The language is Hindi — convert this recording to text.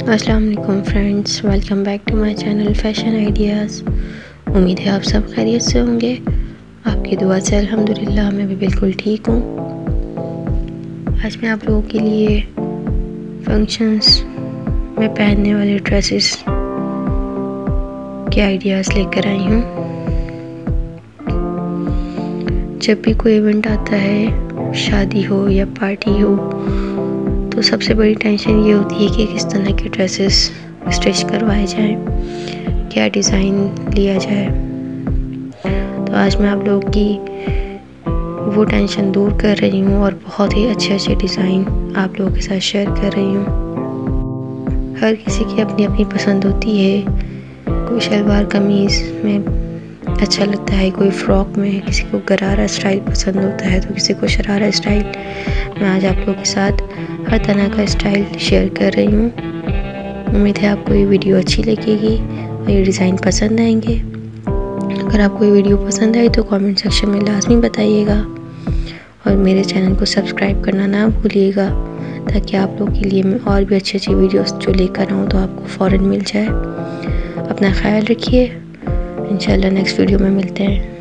अस्सलाम वालेकुम friends, welcome back to my channel fashion ideas. उम्मीद है आप सब खैरियत से होंगे। आपकी दुआ से अल्हम्दुलिल्लाह मैं भी बिल्कुल ठीक हूँ। आज मैं आप लोगों के लिए फंक्शंस में पहनने वाले ड्रेसेस के आइडियाज़ लेकर आई हूँ। जब भी कोई इवेंट आता है, शादी हो या पार्टी हो, तो सबसे बड़ी टेंशन ये होती है कि किस तरह के ड्रेसेस स्टिच करवाए जाएं, क्या डिज़ाइन लिया जाए। तो आज मैं आप लोगों की वो टेंशन दूर कर रही हूँ और बहुत ही अच्छे अच्छे डिज़ाइन आप लोगों के साथ शेयर कर रही हूँ। हर किसी की अपनी अपनी पसंद होती है। कोई शलवार कमीज़ में अच्छा लगता है, कोई फ्रॉक में, किसी को गरारा स्टाइल पसंद होता है तो किसी को शरारा स्टाइल। मैं आज आप लोगों के साथ हर तरह का स्टाइल शेयर कर रही हूँ। उम्मीद है आपको ये वीडियो अच्छी लगेगी और ये डिज़ाइन पसंद आएंगे। अगर आपको ये वीडियो पसंद आई तो कमेंट सेक्शन में लाजमी बताइएगा और मेरे चैनल को सब्सक्राइब करना ना भूलिएगा, ताकि आप लोगों के लिए मैं और भी अच्छी अच्छी वीडियोस जो लेकर आऊँ तो आपको फ़ौरन मिल जाए। अपना ख्याल रखिए। इंशाल्लाह नेक्स्ट वीडियो में मिलते हैं।